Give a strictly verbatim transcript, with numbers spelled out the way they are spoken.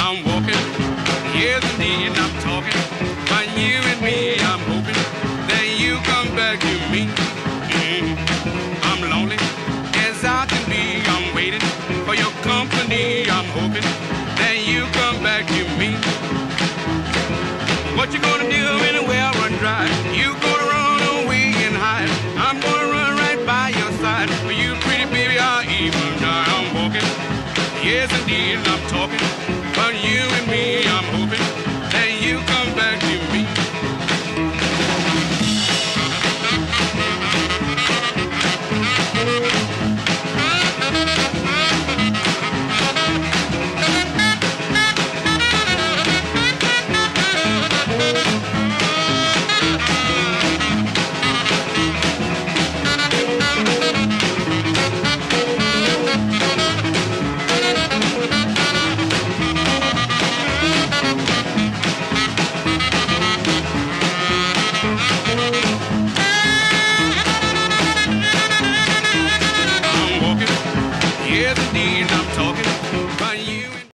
I'm walking. Yes, indeed, I'm talking. But you and me, I'm hoping that you come back to me. Mm. I'm lonely as I can be. I'm waiting for your company. I'm hoping that you come back to me. What you gonna do when the well run dry? You gonna run away and hide. I'm gonna run right by your side. For you, pretty baby, I'll even die. I'm walking. Yes, indeed, I'm talking.